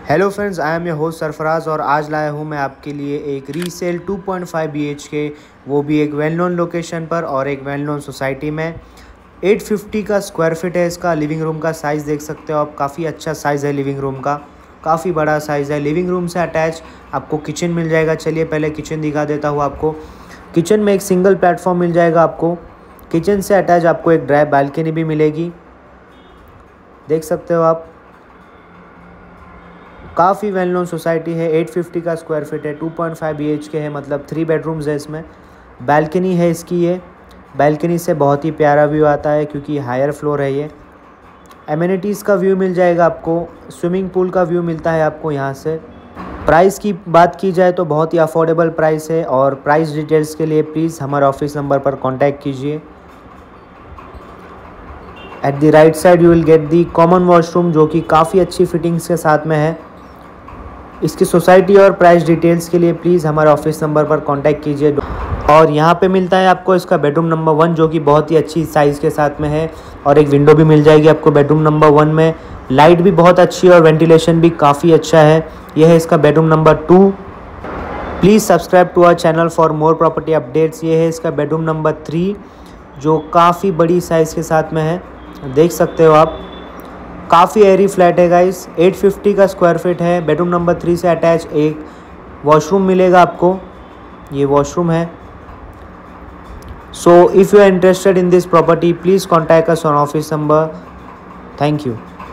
Hello friends, I am your host Sarfaraz और आज लाया हूँ मैं आपके लिए एक रीसेल 2.5 BHK, वो भी एक वेल नोन लोकेशन पर और एक वेल नोन सोसाइटी में। 850 का स्क्वायर फीट है इसका। लिविंग रूम का साइज़ देख सकते हो आप, काफ़ी अच्छा साइज़ है लिविंग रूम का, काफ़ी बड़ा साइज़ है। लिविंग रूम से अटैच आपको किचन मिल जाएगा। चलिए पहले किचन दिखा देता हूँ आपको। किचन में एक सिंगल प्लेटफॉर्म मिल जाएगा आपको। किचन से अटैच आपको एक ड्राई बालकनी भी मिलेगी, देख सकते हो आप। काफ़ी वेल नोन सोसाइटी है। 850 का स्क्वायर फीट है, 2.5 BHK है, मतलब 3 बेडरूम्स है इसमें। बालकनी है इसकी। ये बालकनी से बहुत ही प्यारा व्यू आता है क्योंकि हायर फ्लोर है ये। एमिनिटीज़ का व्यू मिल जाएगा आपको। स्विमिंग पूल का व्यू मिलता है आपको यहाँ से। प्राइस की बात की जाए तो बहुत ही अफोर्डेबल प्राइस है और प्राइस डिटेल्स के लिए प्लीज़ हमारे ऑफिस नंबर पर कॉन्टैक्ट कीजिए। At the right side you will get the common washroom, जो कि काफ़ी अच्छी फिटिंग्स के साथ में है। इसकी सोसाइटी और प्राइस डिटेल्स के लिए प्लीज़ हमारे ऑफिस नंबर पर कांटेक्ट कीजिए। और यहाँ पे मिलता है आपको इसका बेडरूम नंबर 1, जो कि बहुत ही अच्छी साइज़ के साथ में है। और एक विंडो भी मिल जाएगी आपको बेडरूम नंबर 1 में। लाइट भी बहुत अच्छी है और वेंटिलेशन भी काफ़ी अच्छा है। यह है इसका bedroom number 2। Please subscribe to our channel for more property updates. ये है इसका बेडरूम नंबर 3, जो काफ़ी बड़ी साइज़ के साथ में है, देख सकते हो आप। काफ़ी एयरी फ्लैट है गाइस। 850 का स्क्वायर फीट है। बेडरूम नंबर 3 से अटैच एक वॉशरूम मिलेगा आपको। ये वॉशरूम है। So if you are interested in this property please contact us on office number. Thank you.